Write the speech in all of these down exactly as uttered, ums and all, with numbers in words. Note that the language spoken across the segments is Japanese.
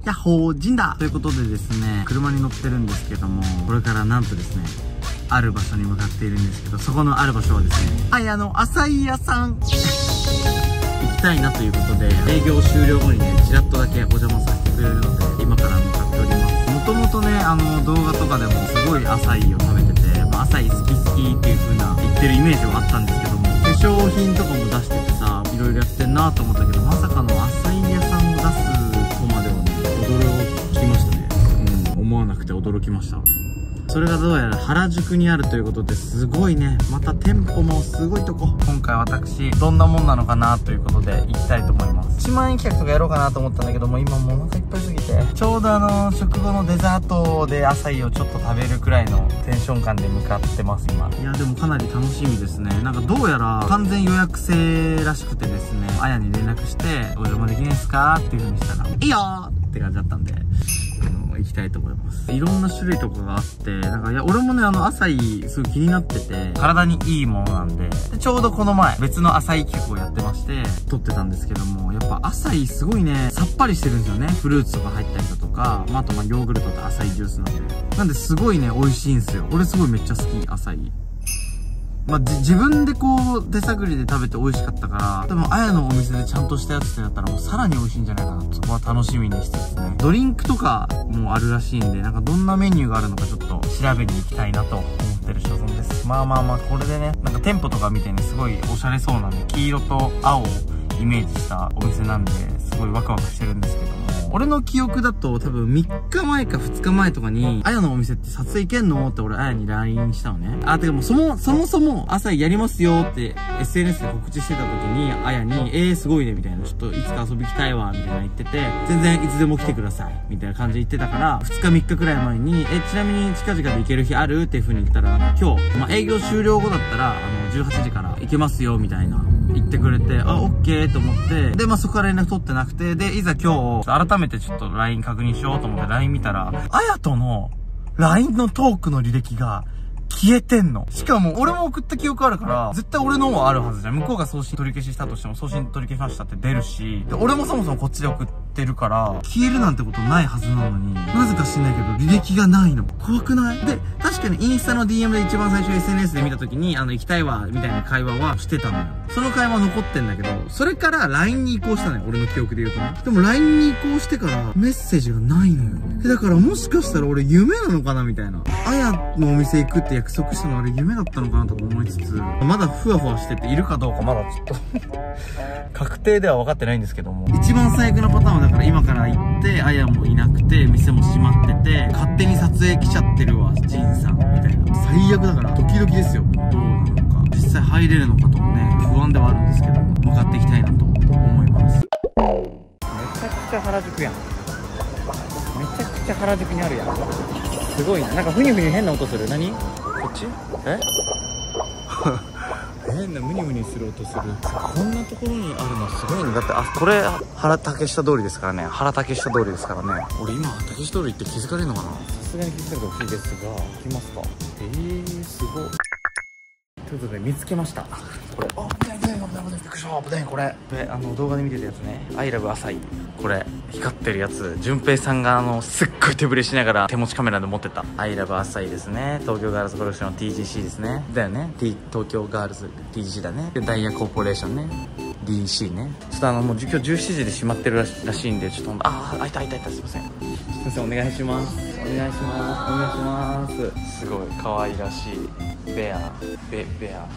ヤッホー、ジンだということでですね、車に乗ってるんですけども、これからなんとですね、ある場所に向かっているんですけど、そこのある場所はですね、あやの浅井屋さん行きたいなということで、営業終了後にね、ちらっとだけお邪魔させてくれるので、今から向かっております。もともとね、あの動画とかでもすごい浅井を食べてて、まあ、浅井好き好きっていう風な言ってるイメージはあったんですけども、化粧品とかも出しててさ、いろいろやってんなと思ったけど、まさかの浅井屋さんを出すとまではね、驚きましたね。うん、思わなくて驚きました。それがどうやら原宿にあるということで、すごいね、また店舗もすごいとこ。今回私どんなもんなのかなということで行きたいと思います。いちまんえん企画とかやろうかなと思ったんだけども、今もうお腹いっぱいすぎて、ちょうどあの食後のデザートで浅井をちょっと食べるくらいのテンション感で向かってます今。いやでもかなり楽しみですね。なんかどうやら完全予約制らしくてですね、あやに連絡してお邪魔できないですかっていう風にしたら、いいよーって感じだったんで、行きたいと思います。いろんな種類とかがあって、なんかいや俺もね、あの浅井すごい気になってて、体にいいものなんで、でちょうどこの前別の浅井企画をやってまして撮ってたんですけども、やっぱ浅井すごいね、さっぱりしてるんですよね。フルーツとか入ったりだとか、まあ、あとまあヨーグルトと浅井ジュースなんで、なんですごいね美味しいんですよ。俺すごいめっちゃ好き、浅井。まあ、自分でこう手探りで食べて美味しかったから、多分あやのお店でちゃんとしたやつってなったらもうさらに美味しいんじゃないかなと、そこは楽しみにしてですね。ドリンクとかもあるらしいんで、なんかどんなメニューがあるのかちょっと調べに行きたいなと思ってる所存です。まあまあまあ、これでね、なんか店舗とか見てね、すごいおしゃれそうなんで、黄色と青をイメージしたお店なんで、すごいワクワクしてるんですけども、俺の記憶だと多分みっかまえかふつかまえとかに、あやのお店って撮影行けんのって俺あやに ライン したのね。あ、てかもうそも、そもそも朝やりますよって エスエヌエス で告知してた時に、あやに、えーすごいねみたいな、ちょっといつか遊び来たいわみたいな言ってて、全然いつでも来てくださいみたいな感じで言ってたから、ふつかみっかくらい前に、え、ちなみに近々で行ける日あるっていう風に言ったら、今日、まあ、営業終了後だったら、あの、じゅうはちじから行けますよみたいな。言ってくれて、あ、オッケーと思って、で、まあ、そこから連絡取ってなくて、で、いざ今日、改めてちょっと ライン 確認しようと思って ライン 見たら、あやとの ライン のトークの履歴が、消えてんの。しかも、俺も送った記憶あるから、絶対俺のもあるはずじゃん。向こうが送信取り消ししたとしても、送信取り消しましたって出るし、で俺もそもそもこっちで送ってるから、消えるなんてことないはずなのに、なぜか知んないけど、履歴がないの。怖くない？で、確かにインスタの ディーエム で一番最初 エスエヌエス で見た時に、あの、行きたいわ、みたいな会話はしてたのよ。その会話残ってんだけど、それから ライン に移行したのよ。俺の記憶で言うとね。でも ライン に移行してから、メッセージがないのよ。だからもしかしたら俺夢なのかなみたいな。あやのお店行くって約束したのあれ夢だったのかなとか思いつつ、まだふわふわしてているかどうかまだちょっと確定では分かってないんですけども、一番最悪なパターンはだから今から行ってあやもいなくて店も閉まってて勝手に撮影来ちゃってるわジンさんみたいな、最悪だからドキドキですよ。どうなのか実際入れるのかともね不安ではあるんですけど、向かっていきたいなと思います。めちゃくちゃ原宿やん。めちゃくちゃ原宿にあるやん。すごいな。なんかふにふに変な音する。何こっち？え変なムニムニする音する。こんなところにあるのすごいね。だってあこれ原竹下通りですからね。原竹下通りですからね。俺今竹下通りって気づかれるのかな。さすがに気づかれてほしいですが、行きますか。えー、すごい。ということで見つけました。これあ危ない危ない危ない危ないびっくりした危ないこれ。これあの動画で見てたやつね。アイラブ浅井。これ光ってるやつ。順平さんがあのすっごい手ぶれしながら手持ちカメラで持ってたアイラブ浅井ですね。東京ガールズコレクションの ティージーシー ですね。だよね。T 東京ガールズ ティージーシー だね。でダイヤコーポレーションね。ディーシー ね。ちょっとあのもう今日じゅうしちじで閉まってるら し, らしいんでちょっとああ開いた開いた開いたすいませんすいませんお願いしますお願いしますお願いします。すごい可愛らしいベアベベア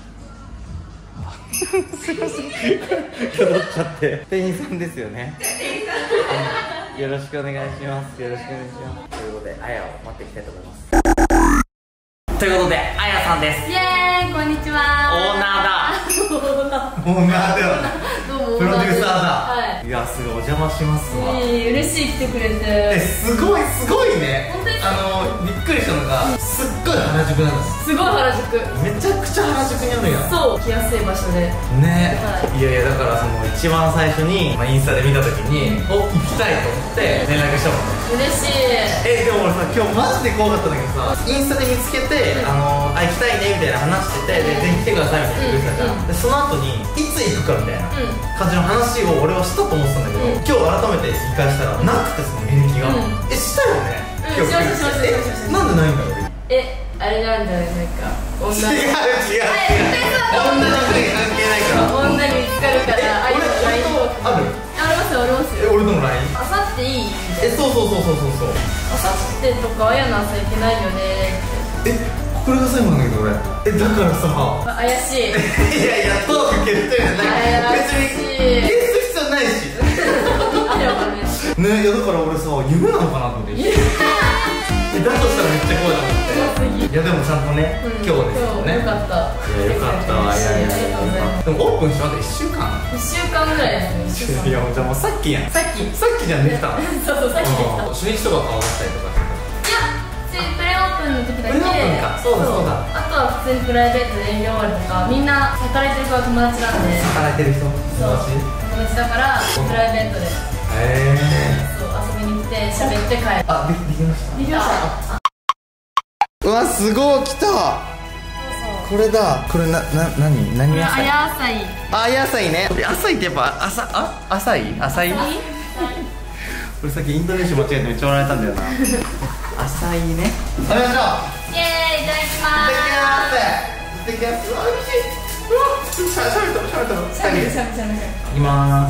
すいません気取っちゃって店員さんですよね。よろしくお願いしますよろしくお願いしますということであやを待っていきたいと思います。ということであやさんです。 イエーイこんにちは。 オーナーだオーナーだよどうもプロデューサーだ。はい、いやすごいお邪魔しますわ。 えー、嬉しい来てくれて。 えすごいすごいね。 本当ですか。 あのびっくりしたのがすすっごい原宿なんです。 すごい原宿。 めちゃくちゃ原宿にあるやん。 そう、来やすい場所でね、 はい、 いやいや、だからその一番最初に、まあ、インスタで見た時に、うん、お、行きたいと思って連絡したもん。 嬉しい。 え、でも俺さ、今日マジで怖かったんだけどさ、インスタで見つけて、うん、あのー、あ、行きたいねみたいな話してて、で、ぜひ来てくださいみたいな言ってたじゃん、うん、で、その後にいつ行くかみたいな感じの話を俺はしたと思ってたんだけど、うん、今日改めて言い返したらなくて、その履歴が、うん、え、したよね、 うん、しましたしましたしました。 なんでないんだろう。 え、あれなんじゃないですか、女の違う違う違う、女の子に関係ないから、 女に見つかるから。 俺、俺とある？ ありますよ、ありますよ。 え、俺との ライン？ あさっていい？ え、そうそうそうそうそうそう。 あさってとかあやな朝いけないよね。 え、これが最後なんだけど俺。え、だからさ、 怪しい。 いやいや、トーク決定じゃない。別に消す必要ないし。ね、いやだから俺さ、夢なのかなと思って。だとしたらめっちゃ怖いと思って。いやでもちゃんとね、今日ですよね。 よかった。 いやよかったわ。いやいや、でもオープンしてまだいっしゅうかん。 いっしゅうかんぐらいですね。 いやじゃあもうさっきやん。 さっきさっきじゃん、できたの。 そうそう、さっきできた。 初日とか顔出したりとかしてた。 いや、普通にプレオープンの時だけ。プレオープンか。そうだそうだ。あとは普通にプライベートで営業終わりとか、みんな働いてる子は友達なんで。 働いてる人。 そう。友達だからプライベートで。へえ。そう、遊びに来て喋って帰る。 あ、できました。 できました。 うわ、すごい、来た。これだ。これな、な、なに、何野菜？ あやさい。 あやさいね。朝いってやっぱ、朝、あ、朝い、朝い。これさっきインドネシア間違えてめっちゃ笑われたんだよな。朝いね。食べましょう。イエーイ、いただきます。いただきます。いただきます。うわ、美味しい。うわ、しゃ、しゃべった、しゃべった。 しゃべる、しゃべる、しゃべる。 いきます。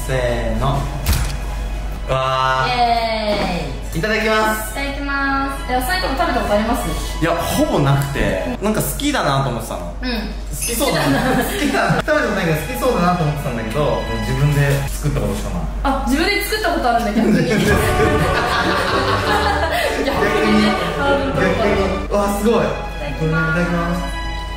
せーの。わー。イエーイ。いただきます。 いただきます。野菜とか食べたことあります？ いや、ほぼなくて、なんか好きだなと思ってたの。うん。好きそうだな。好きだな。食べたことないけど好きそうだなと思ってたんだけど、自分で作ったことしかない。 あ、自分で作ったことあるんだ、逆に。逆にね。 逆に。わ、すごい。いただきます。いただきます。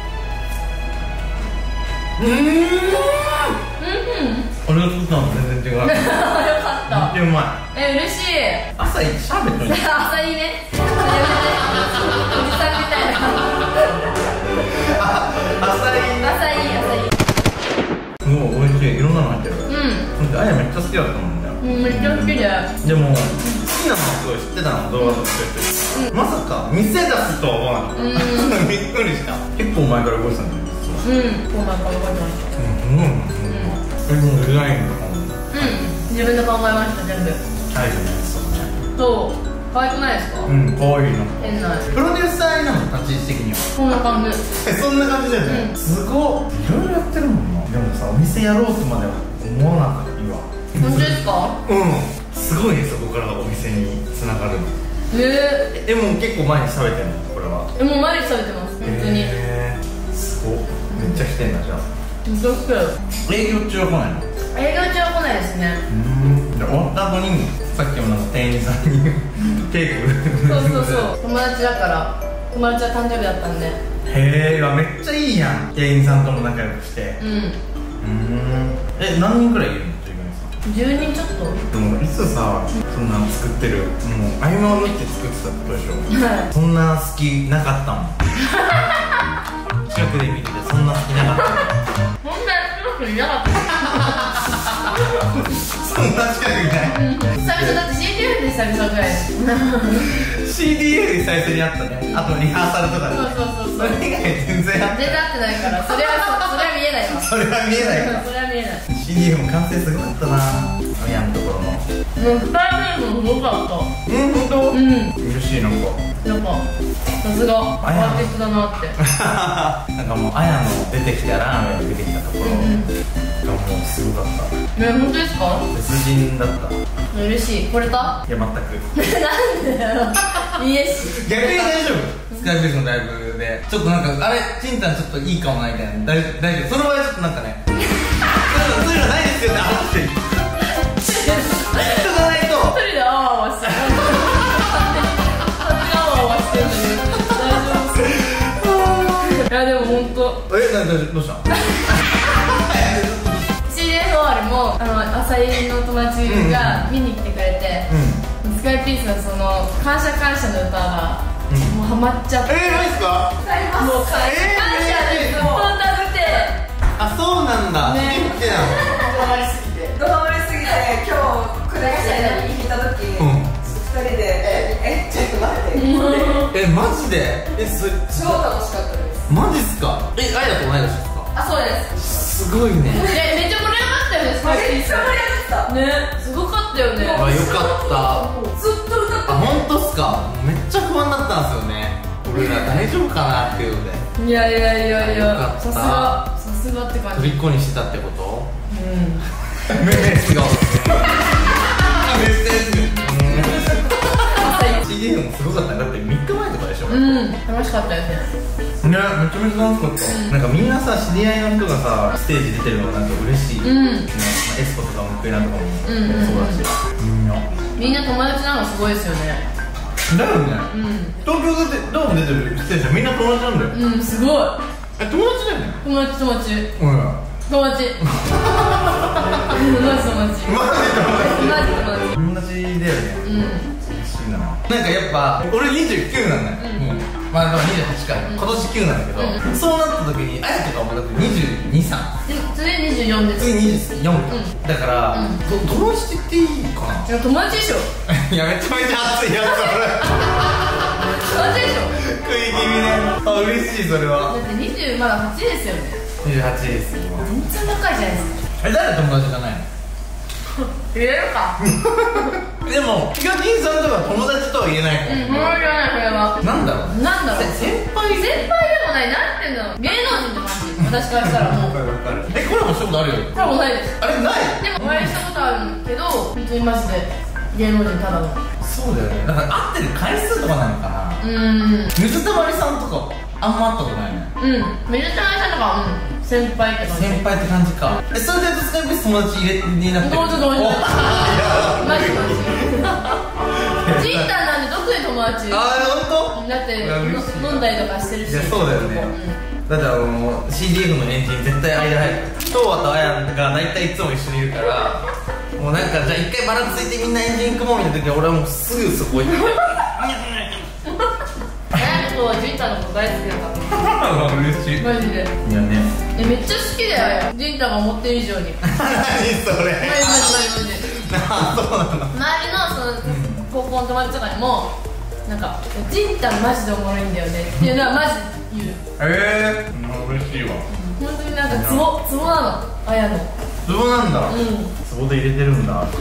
うーん。うん。俺が作ったの全然違う。よかった。 めっちゃうまい。 え、嬉しい。 朝いシャーベットに。 朝いいね。おじさんみたいな。 朝いい。 朝いい、朝いい。 もう美味しい。いろんなの入ってる。 うん。 あやめっちゃ好きだったもんね。 うん、めっちゃ好きで。 でも好きなのはすごい知ってたの、動画とかしてて。まさか店出すとは思わなかった。びっくりした。結構前から動いてたんだよ。 うん、こうなんか動いてました。 うん、うん。え、もうデザインとかも。 うん、自分で考えました、全部。 はい、 そう、可愛くないですか？ うん、可愛いの。 変な。 プロデューサーなの、立ち位置的には。 こんな感じ。 え、そんな感じだよね。すごっ。いろいろやってるもんな。でもさ、お店やろうとまでは思わなかった、今。 本当ですか？ うん。すごいね、そこからお店に繋がるの。 ええ、もう結構毎日食べてるの、これは。 え、もう毎日食べてます、本当に。 えー、すごっ。めっちゃ来てんだ、じゃあ。 めっちゃ来てる。 営業中は来ないの？ 営業中は来ないですね。 うん。で、終わった後にさっきもなんか店員さんにケーキそうそうそう、友達だから友達は誕生日だったんで。 へえ、めっちゃいいやん。店員さんとも仲良くして。うん。うん。え、何人くらいいるの？ じゅうにんちょっと。 でもいつさ、そんな作ってる、もう合間を縫って作ってたってことでしょ。はい。そんな好きなかったもん。近くで見ててそんな好きなかった。 そんな近くにいなかった。 そんな近くにない。 久々だって シーディーエフ で久々ぐらい。 シーディーエフ で最初にあったね。あとリハーサルとかで。 そうそうそう。 それ以外全然あって。 全然合ってないから。それはそれは見えないわ。 それは見えないから。 それは見えない。 シーディーエフ も完成すごかったな。あやんところの。 もうふたりめもすごかった。 うん、本当？うん。嬉しい、なんか。 なんかさすがアーティストだなって。 なんかもうあやの出てきたラーメン出てきたところがもうすごかった。 え、本当ですか？ 別人だった。 嬉しい。これた？ いや、全く。 なんでだよ。いいえし。 逆に大丈夫？スカイピースのライブでちょっとなんかあれ、ちんたんちょっといいかもなみたいな。大丈夫、大丈夫。その場合ちょっとなんかね、そういうのないですよって話してる。人がないと一人であわあわしてる。いやでも本当。 え、な、どうした？ シーディーエフ 終わりもあの朝井の友達が見に来てくれて、うん、スカイピースのその感謝感謝の歌が、うん、もうハマっちゃって。 えー、マジっすか？ もう感謝でずっと食べて。 あ、そうなんだ。 ね。 好きなの。 ドハマりすぎてドハマりすぎて今日クライアントに聞いた時ふたりでええちょっと待ってえ、マジで？え、す超楽しかったです。 マジっすか？え、あやと同い年ですか？ あ、そうです。 すごいね。 え、めっちゃ盛り上がったよね、スパイシー。 めっちゃ盛り上がったね、すごかったよね。 あ、よかった。 ずっと歌ってあ、本当っすか？めっちゃ不安だったんですよね。俺ら大丈夫かなっていうので。 いやいやいやいよかや、 ったさすが、さすがって感じ。 虜にしてたってこと？ うん。 めっちゃ違う。めっちゃ違う。シーディー もすごかったね。だってみっかまえとかでしょ。 うん、楽しかったよね。 ね、めちゃめちゃ楽しかった。なんかみんなさ、知り合いの人がさ、ステージ出てるのがなんか嬉しい。 うん。 エスコとかもクエナとかもうんうんうんそうだし。みんな。 みんな友達なのすごいですよね。 だよね。 うん。 東京でドーム出てるステージはみんな友達なんだよ。 うん、すごい。 え、友達だよね。 友達友達。 うん。 友達。マジ友達。 マジ友マジ友達。 友達だよね。 うん。 嬉しいな。なんかやっぱ俺にじゅうきゅうなんだよ。 うん。 まあでもにじゅうはちか、今年きゅうなんだけど、そうなった時にあやとかもだってにじゅうに、さん。 次にじゅうよんです。 次にじゅうよんか。だから友達って言っていいかな。 いや、友達でしょ。 いや、めちゃめちゃ熱いやつだ友達でしょ。 食い気味ね。あ、嬉しいそれは。 だってにじゅうまだはちですよね。 にじゅうはちです。 全然若いじゃないですか。 え、誰友達じゃないの？ 言えるか。 でもヒカキンさんとか友達とは言えないうん、友達じゃない、これは。 なんだろう。 なんだろう。 先輩。 先輩でもない、なんていうの、芸能人って感じ。私からしたらもう。 え、これもしたことあるよ。 多分ないです。 あれない？ でもお会いしたことあるけど、本当にマジで芸能人ただの。 そうだよね。だから会ってる回数とかなのかな。 うーん。 水たまりさんとかあんま会ったことないね。 うん。水溜りさんとか、うん。先輩って感じ。 先輩って感じか。え、それでスカイプ友達入れになってる。 どうぞどうぞ。 おマジマジ。ジンタンなんで特に友達。 あー、ほんと？ だっていや嬉しい飲んだりとかしてるし。 いや、そうだよね。だってあの シーディーエフ のエンジン絶対間入る。東和とあやが大体いつも一緒にいるから、もうなんかじゃあ一回バラついてみんなエンジン組もうみたいな時は俺はもうすぐそこ行ってあやとジンタンのこと大好きだから。 嬉しい。 マジで。 いやね。 え、めっちゃ好きだよ。ジンタンが思ってる以上に。 何それ。 マジマジマジマジ。 あ、そうなの。 周りのその高校の友達とかにもなんか「ジンタンマジでおもろいんだよね」っていうのはマジ言う。 ええー、嬉しいわ。 本当になんかツボツボなの、あやの。 ツボなんだ。 うん。 ツボで入れてるんだ。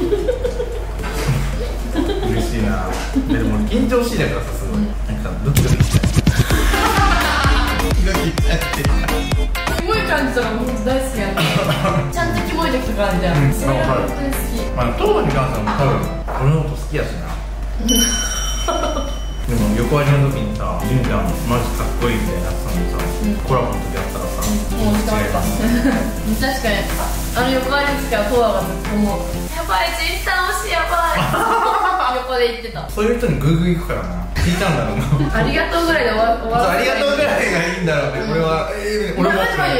嬉しいな。でも緊張しいだからさ、すごい。なんかドキドキしちゃう。ドキドキしちゃってる。 キモい感じとかも本当大好きなんで。ちゃんとキモい時とかあるじゃん。それが本当に好き。 まあ、東和に関しても多分俺のこと好きやしな。でも横割りの時にさ、ジンちゃんマジかっこいいみたいになってたのにさ、コラボの時あったらさ、 もう違います。確かにあの横割りの時はトアがずっともう「やばい、ジンタン推しやばい」横で言ってた。 そういう人にグーグー行くからな。聞いちゃうんだろうな。 ありがとうぐらいで終わ終わらありがとうぐらいがいいんだろうね。俺はえ俺もマジマジ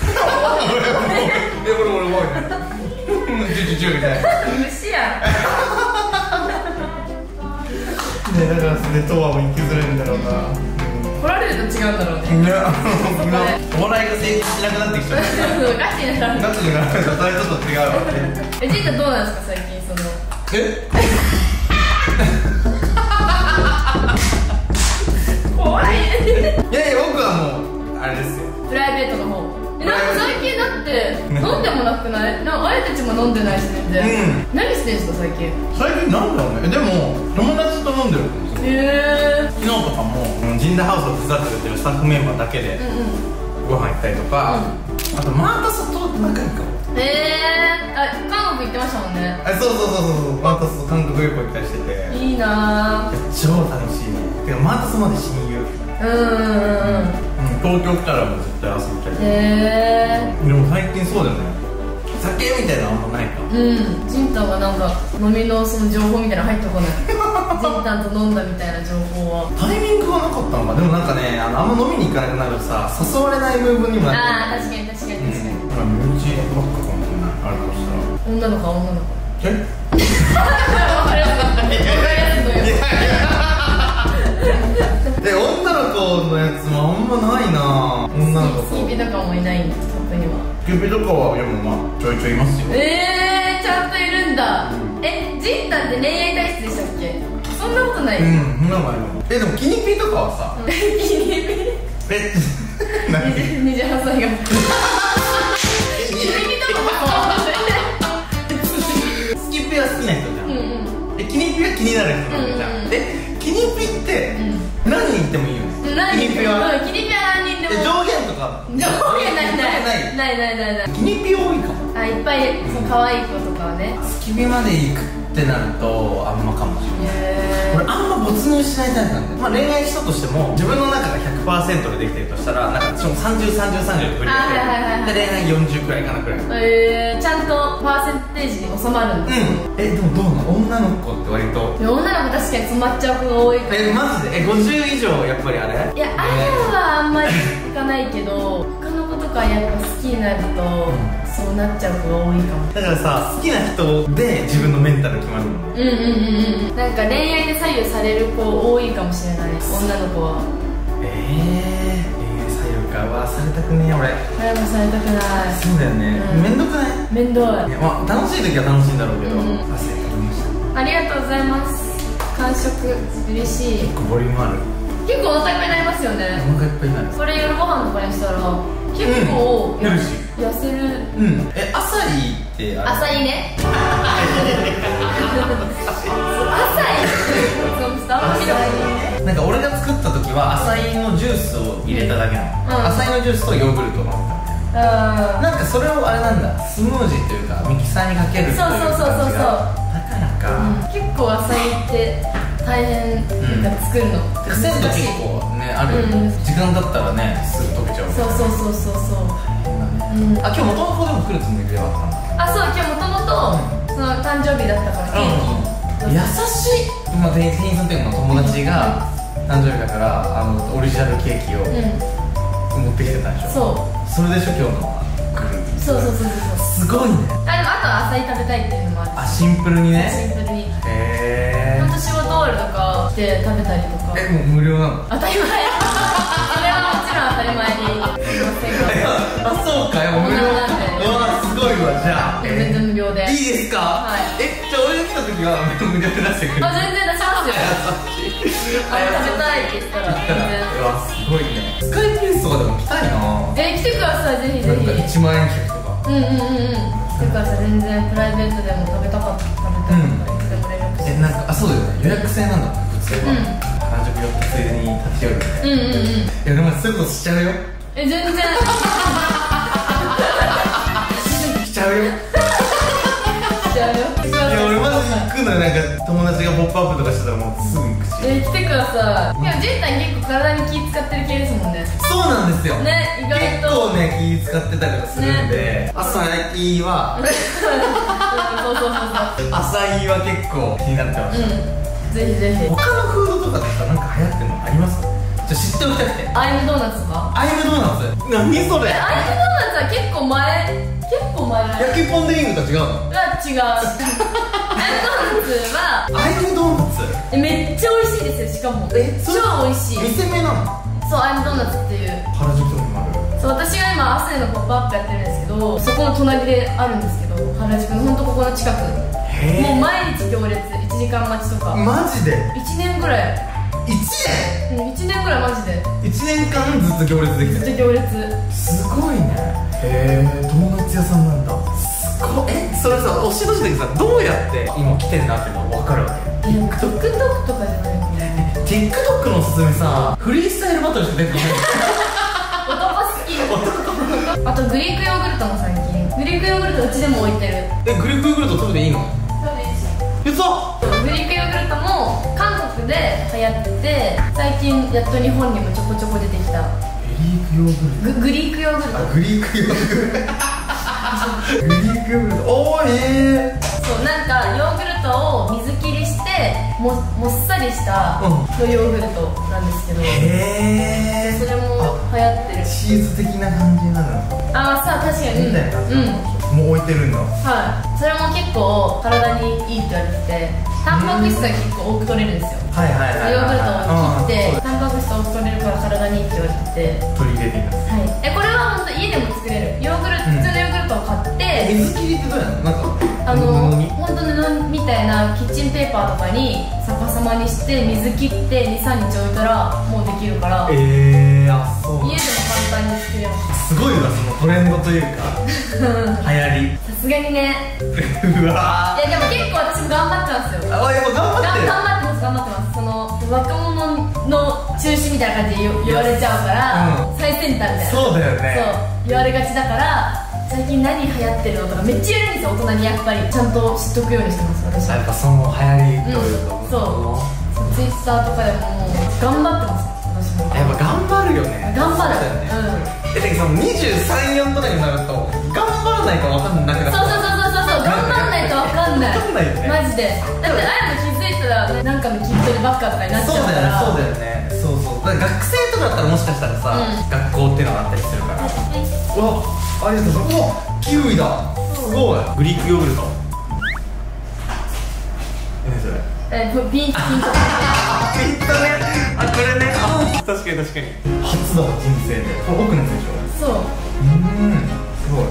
え、俺も俺もチュチュチュみたいな。 虫やん。 ね、だからそれとはも行きづらいんだろうな。 来られると違うんだろうね。 いや、お笑いが成立しなくなってきちゃう。 ガチになる。 ガチになるとそれちょっと違うわね。 え、ジンタどうなんですか最近その。 え？ 怖い。 いやいや、僕はもうあれですよ。 プライベートの方。え、なんか最近だって飲んでもなくない？なんかあやたちも飲んでないし全然。何してんすか最近？ 最近なんだろうね。でも友達と飲んでるかもしれない。 へえ。 昨日とかもジンダハウスを手伝ってくれてるスタッフメンバーだけでご飯行ったりとか、あとマータスと仲いいかも。 へえ。あ、韓国行ってましたもんね。 あ、そうそうそうそう、マータスと韓国旅行行ったりしてて、 いいなぁ。 超楽しいね。てかマータスまで親友。 うんうんうん。 東京来たらもう絶対遊びたい。 へえ。 でも最近そうだよね。酒みたいなのあんまないか。 うん。ジンタンはなんか飲みのその情報みたいなの入ってこない。ジンタンと飲んだみたいな情報は。 タイミングがなかったのか。でもなんかね、あのあんま飲みに行かなくなるとさ、誘われないムーブにもなってる。 ああ、確かに確かに確かに。 だから身内ばっかかもしれない。あるとしたら。 女の子は女の子。 え？ わかりやすい。わかりやすいのよ。 え、女のキューピーとかはでもまあちょいちょいいますよ。 えー、ちゃんといるんだ。え、ジンタって恋愛体質でしたっけ？そんなことない。 うん、そんなのある。え、でもキニピーとかはさ、 キニピーえ、何？ にじゅうはっさいがキニピとかもスキピは好きな人じゃん。 うんうん。 え、キニピは気になる人なんじゃん。え、キニピって何人いってもいいよね。 何キニピは。 キニピは何人でも。 え、上限とか。 上限ないないないないないない。 キニピ多いかも。 あ、いっぱいそう可愛い子とかはね。 スキピまで行くってなるとあんまかもしれない。 へー。 俺あんま没入しないタイプなんで、まあ恋愛したとしても自分の中が ひゃくパーセント でできてるとしたら、なんか私もさんじゅう、さんじゅう、さんじゅうで振りはいはいはいはいで恋愛よんじゅうくらいかなくらい。 えー、ちゃんとパーセンテージに収まるんですよ。 うん。え、でもどうなの？女の子って割と。 で女の子確かに詰まっちゃう子が多いから。 え、マジで？え、ごじゅう以上やっぱりあれ？ いや、あれはあんまりいかないけど、他の子とかやっぱ好きになると、そうなっちゃう子が多いかも。 だからさ、好きな人で自分のメンタル決まるもんね。 うんうんうんうん。なんか恋愛で左右される子多いかもしれない、女の子は。 えー、えー、左右か。わ、されたくねえ俺。 誰もされたくない。 そうだよね。 うんめんどくない？ 面倒い。 いや、まあ楽しい時は楽しいんだろうけど、 うん忘れてきました。 ありがとうございます。完食嬉しい。 結構ボリュームある。 結構お腹いっぱいになりますよね。 お腹いっぱいになる。 それ夜ご飯とかにしたら結構、 うんヘルシー痩せる。 うん。え、アサイってあれ？ アサイね。アサイそう伝わってない。 なんか俺が作った時はアサイのジュースを入れただけなの。 うんアサイのジュースとヨーグルトを飲んだみたいな。 あなんかそれをあれなんだ、スムージーというかミキサーにかけるっていう感じが。 そうそうそうそうそうだからか、 うん、結構アサイって大変っていうか作るのって癖と結難しい。 構ねあるよね、 うん時間だったらねすぐ溶けちゃう。 そうそうそうそうそう。うん、 あ、今日元々でも来るつもりではあったんだ。 あ、そう、今日もともとその誕生日だったからケーキ。 優しい。今店員さんっていうの友達が誕生日だからあのオリジナルケーキを持ってきてたんでしょ。 そうそれでしょ今日の来る。 そうそうそうそうそう。 すごいね。 あ、でもあとはアサイ食べたいっていうのもある。 あ、シンプルにね。 シンプルに。 へえ。 ほんと仕事終わりとか来て食べたりとか。 え、もう無料なの？ 当たり前。それはもちろん当たり前に言いませんが。 あ、そうかよ、無料なんで。うわ、すごいわ、じゃあ全然無料で。 いいですか？ はい。 え、じゃあ俺が来た時は無料で出してくれる？ あ、全然出しますよ。あ、食べたいって言ったら全然。 うわ、すごいね。スカイプレスとかでも来たいな。 え、来てください、ぜひぜひ。 なんかいちまんえん客とか。 うんうんうんうん。来てください、全然プライベートでも食べたかった食べたかったらいつでも連絡して。 え、なんか、あ、そうだよね。予約制なんだもん、普通は。原宿寄ってついでに立ち寄るみたいな。 うんうんうん。 いや、でもそういうことしちゃうよ。 え、全然。 しちゃうよ。 しちゃうよ。 いや、俺マジで行くのよ。なんか友達がポップアップとかしてたらもうすぐ行くし。 え、来てください。でも、ジェンタン結構体に気使ってる系ですもんね。 そうなんですよ。 ね、意外結と。 構ね、気使ってたりとかするんで、朝いは、 そうそうそうそう。 朝いは結構気になってました。 うん。ぜひぜひ。 他のフードとかってさ、なんか流行ってるのあります？ちょっと知っておきたくて。 アイムドーナツとか。 アイムドーナツ。何それ？ え、アイムドーナツは結構前。結構前。 焼きポン・デ・リングと違うの？ が違う。アイムドーナツは。 アイムドーナツ？ え、めっちゃ美味しいですよ。しかも。 え、 超美味しい。 店名なの？ そう、アイムドーナツっていう。 原宿とかもある。 そう、私が今アスネのポップアップやってるんですけど、そこの隣であるんですけど、原宿のほんとここの近く。 へもう毎日行列、いちじかん待ちとか。 マジで？ いちねんぐらい。 いちねうん、いちねんぐらいマジで。 ん？いちねんかんずっと行列できてる。 ずっと行列。 すごいね。へえ、ドーナツ屋さんなんだ。すごい。え、それさ、教えてほしいんだけどさ、どうやって今来てんなっていうのが分かるわけ？ え、でも TikTok とかじゃないのね。 TikTok のおすすめさ、フリースタイルバトルしか出てこない。 男好き。あとグリークヨーグルトも最近。グリークヨーグルトうちでも置いてる。 え、グリークヨーグルト食べていいの？ そうです。 うそ！ グリークヨーグルトも韓国で流行ってて、最近やっと日本にもちょこちょこ出てきた。 グリークヨーグルト。 ググリークヨーグルト。 あ、グリークヨーグルト。グリークヨーグルト。おー、えー。 そう、なんかヨーグルトを水切りしてももっさりしたのヨーグルトなんですけど、 へー。 それも流行ってる。 チーズ的な感じになるの？ ああ、さあ、確かに。 みたいな感じ。 うん。 もう置いてるんだ。 はい。それも結構体にいいって言われてて、タンパク質が結構多く取れるんですよ。 はいはいはい。 ヨーグルトを切ってうん、 タンパク質多く取れるから体にいいって言われてて。 取り入れています。 はい。え、これは本当家でも作れる。ヨーグルト、普通のヨて、 水切りってどうやの？なんかあの布に本当布みたいなキッチンペーパーとかに逆さまにして水切ってにさんにち置いたらもうできるから、 えー、あ、そう家でも簡単に作れます。 すごいわ、そのトレンドというか流行り。 さすがにね。 うわいやでも結構私も頑張ってますよ。 ー、あ、やっぱ頑張ってる。 頑張ってます頑張ってます。その若者の中心みたいな感じで言われちゃうから、 うん、 最先端みたいな。 そうだよね。 そう言われがちだから、最近何流行ってるのとかめっちゃ言うんですよ。大人にやっぱりちゃんと知っとくようにしてます私は。 やっぱその流行りというか、 うん、そうツイッターとかでももう頑張ってます私も。 やっぱ頑張るよね。 頑張るそうだよね。 うん。 え、てかそのにじゅうさん、よんとかになると頑張らないと分かんなくなっそうそうそうそうそう、頑張んないと分かんない。 分かんないよねマジで。だってあやも気づいたらなんかの筋トレばっかとかになっちゃうから。 そうだよね、そうだよね。そうそう、だから学生とかだったらもしかしたらさ、 うん、 学校っていうのがあったりするから。うわ、ありがとうございます。お、キウイだ。すごい。グリークヨーグルト。何それ？ え、ピンピンとあ、ピンとね。あ、これね。あ、確かに確かに。初だわ、人生で。これ奥のやつでしょ？ そう。 うーん、すごい。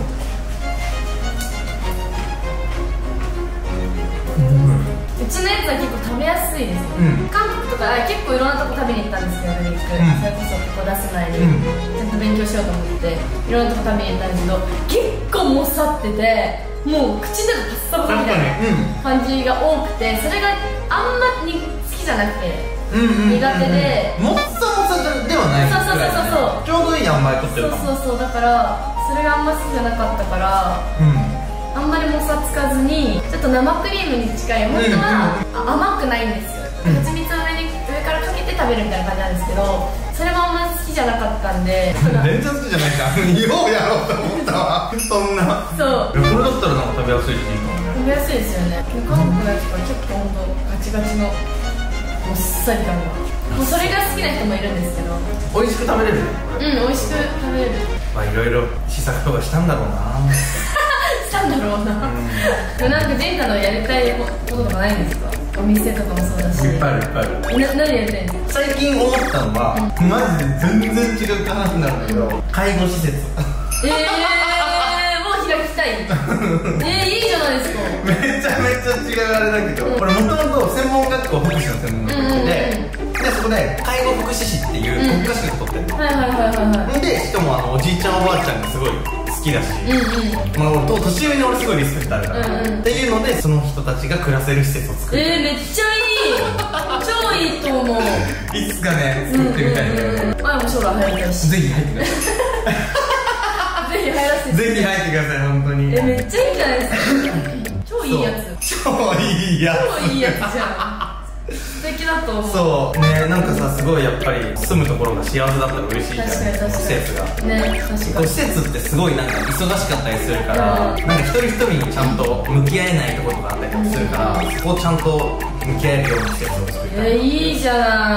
うちのやつは結構食べやすいです、 うん、 韓国とか結構いろんなとこ食べに行ったんですけどグリック、うん、それこそここ出す前に、うん、ちゃんと勉強しようと思っていろんなとこ食べに行ったんですけど結構もさっててもう口でパッサパサみたいな感じが多くてそれがあんまり好きじゃなくて苦手でもっさもさではないそうそうそうそうちょうどいい塩梅とってるかもそうそうそうだからそれがあんま好きじゃなかったから、うんあんまりもさつかずにちょっと生クリームに近い本当は甘くないんですよ蜂蜜を上に上からかけて食べるみたいな感じなんですけどそれもあんまり好きじゃなかったんで全然好きじゃないじゃんようやろうと思ったわそんなそうこれだったらなんか食べやすいしいいかもね食べやすいですよね韓国のやつから結構本当ガチガチのもっさり感がもうそれが好きな人もいるんですけど美味しく食べれるねうん美味しく食べれるまあいろいろ試作とかしたんだろうなしたんだろうな、うん、なんかジンタのやりたいこととかないんですかお店とかもそうだしいっぱいあるいっぱいあるな何やりたいんですか最近思ったのは、うん、マジで全然違う話になるんだけど、うん、介護施設えー、もう開きたいえー、いいじゃないですかめちゃめちゃ違うあれだけど、うん、これもともと専門学校福祉の専門学校で、うんうんうん、でそこで介護福祉士っていう国家資格取ってるの、うん、はいはいはいはいでしかもあのおじいちゃんおばあちゃんがすごい好きだし、うんうんまあ、年上に俺すごいリスペクトあるから、うんうん、っていうのでその人たちが暮らせる施設を作るえー、めっちゃいい超いいと思ういつかね作ってみたいんだよね前も将来入りたいしぜひ入ってくださいぜひ入らせてぜひ入ってください本当にえめっちゃいいじゃないですか超いいやつ超いいやつ超いいやつじゃん素敵だと思うそうねなんかさすごいやっぱり住むところが幸せだったら嬉しいじゃん確かに確かに施設がね確かに施設ってすごいなんか忙しかったりするから、うん、なんか一人一人にちゃんと向き合えないところがあったりとかするから、うん、そこをちゃんと向き合えるような施設を作りたいえー、いいじゃ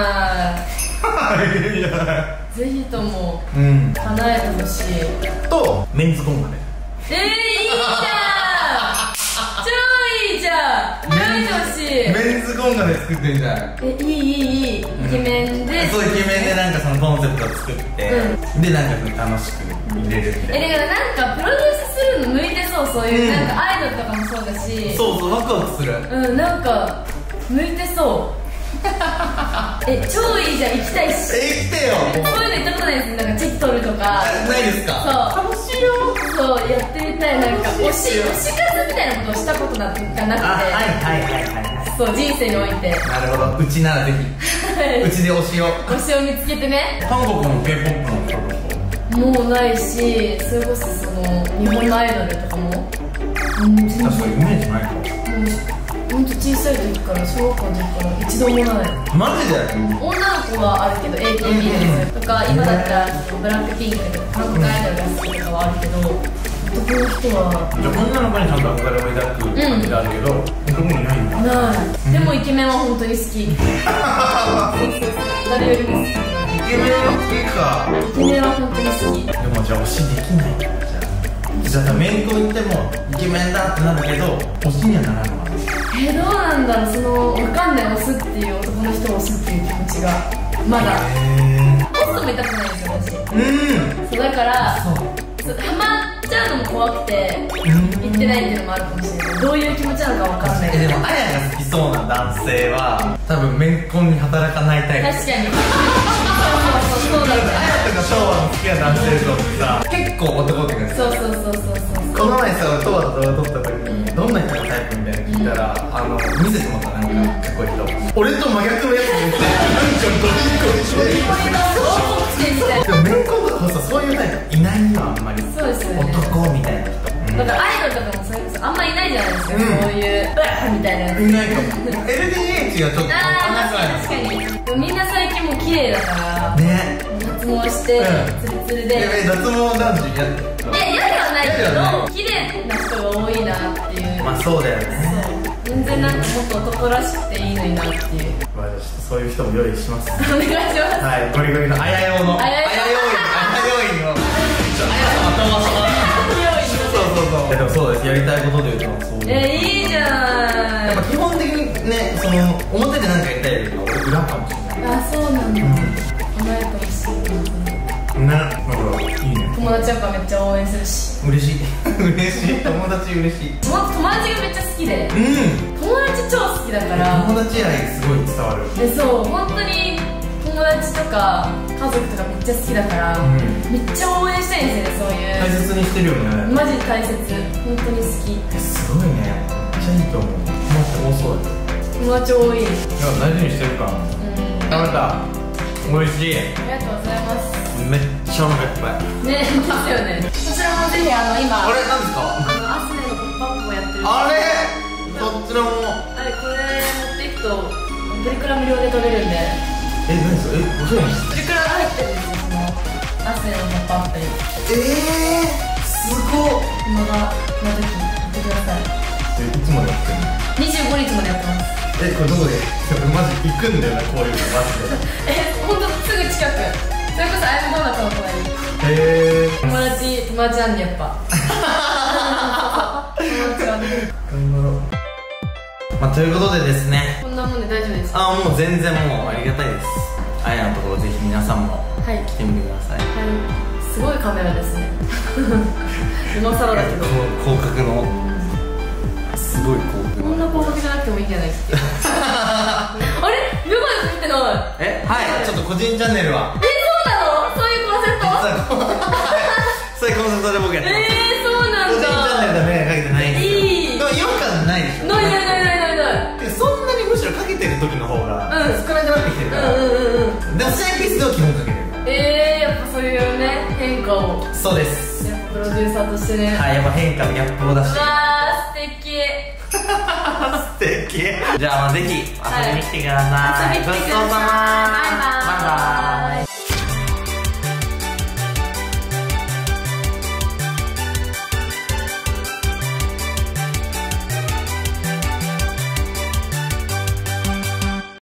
ないいいじゃないぜひとも、 うん、 叶えてほしいとメンズコンガネえー、いいじゃん超いいじゃんやめてほしいメンズコンガネ作ってみたいえいいいいいいイケメンで、 うん、そうイケメンでなんかそのコンセプトを作って、うん、でなんか楽しく入れるみたいなえだからなんかプロデュースするの向いてそうそういう、うん、なんかアイドルとかもそうだしそうそうワクワクするうんなんか向いてそうえ超いいじゃん行きたいしえ行ってよそういうの行ったことないですなんかチェキ取るとかないですかそう楽しいよそうやってみたいなんか推し推し活みたいなことをしたことがなくてはいはいはいはいそう人生においてなるほどうちならぜひうちで推しを推しを見つけてね韓国の K-ポップ のこともうないしそれこそその日本のアイドルとかもうん全然確かにイメージないかもほんと小さい時から小学校の時から一度もないマジで女の子はあるけど エーケービー ですとか今だったらブラックピンクとか韓国アイドルが好きとかはあるけど男の人はじゃあ女の子にちゃんと憧れを抱く感じがあるけど、うん、男にいないんだない、でもイケメンは本当に好き誰よりも好きイケメンは好きかイケメンは本当に好きでもじゃあ推しできないんだじゃあメイク行ってもイケメンだってなるけど推しにはならないのかなえー、どうなんだろうその分かんない推すっていう男の人を推すっていう気持ちがまだホストもいたくないんですよ私うんそうだからそうハマっちゃゃうのも怖くて言ってないっていうのもあるかもしれない。どういう気持ちなのかわかんないけど。 えでもあやが好きそうな男性は多分めんこんに働かないタイプ。 確かにそうそうそうそうだね。 あやとか昭和の好きな男性とさ結構男って感じ。 そうそうそうそうそう。 この前さトワと撮った時にどんな人がタイプみたいなの聞いたら、あの見せてもらった。なんかかっこいい人、俺と真逆のやつ見てなんかドリンコしてでもめんこんとかさそういうタイプいないのあんまり。 そうですよね。 男みたいな人だからアイドルとかもそれこそあんまりいないじゃないですか、そういうブラッみたいなやついないかも。 エルディーエイチ がちょっとああ確かに確かに。でもみんな最近もう綺麗だからね。 脱毛してツルツルで、 え脱毛男子嫌ってえ嫌ではないけど綺麗な人が多いなっていう。 まあそうだよね。 全然なんかもっと男らしくていいのになっていう。 まあちょっとそういう人も用意します。 お願いします。 はい、ゴリゴリのあや用のあや要員、あや要員をちょあや様飛ばしそうそうそう。でもそうです、やりたいことでいうとそういう。 えいいじゃない。 やっぱ基本的にね、その表で何かやりたいよりは俺裏かもしれない。 あ、そうなんだ。叶えてほしいね、なんかいいね。 友達やっぱめっちゃ応援するし。 嬉しい嬉しい、友達嬉しい。 友達がめっちゃ好きで、 うん、 友達超好きだから友達愛すごい伝わる。 で、そう、本当に友達とか家族とかめっちゃ好きだから、うん、めっちゃ応援したいんですよね、そういう大切にしてるよね。 マジ大切、本当に好き。 え、すごいね、めっちゃいいと思う。友達多そうだ。 友達多い。いや、 大事にしてるから。うん、食べた。美味しい。 ありがとうございます。 めっちゃお腹いっぱいね。 ですよね。こちらもぜひあの今あれなんですか、 あのアスネのポップアップをやってる。 あれそっちのもあれ、これ持っていくとプリクラ無料で取れるんで。 え、何それ、え、ごそうですプリクラが入ってるんですよ、そのアスネのポップアップに。 えー、すごっ。 今がの時見てください。 え、いつまでやってんの？ にじゅうごにちまでやってます。 え、これどこでマジ行くんだよな、こういうのマジで。 え、ほんとすぐ近く。それこそアイムドーナツの隣に。 へー、 友達、友達なんでやっぱ友達はね。 頑張ろう。まあということでですね、 こんなもんで大丈夫ですか？ あ、もう全然もうありがたいです。あやのところぜひ皆さんもはい来てみてください。 はい、すごいカメラですね今更だけど広角のすごい広角。 こんな広角じゃなくてもいいんじゃないですかあれ、どこで見てない？ え、はい、ちょっと個人チャンネルはえ、そうなの？そういうコンセプト？ そういうコンセプトで僕やってます。 えー、そうなんだ。 個人チャンネルで迷惑かけてないんですよ。 いい。 でも違和感ないでしょ。 ないないないないないない。 そんなにむしろかけてる時の方が少なくなってきてるから。 うんうんうんうん。 でもサイピースでは基本かけてる。 えー、やっぱそういうね、変化を。 そうです。 やっぱプロデューサーとしてね。 はい、やっぱ変化のギャップを出して。 うわー、素敵素敵。じゃあ、まあ、ぜひ遊びに来てください。 遊びに来てください。バイバイ。 バイバイ。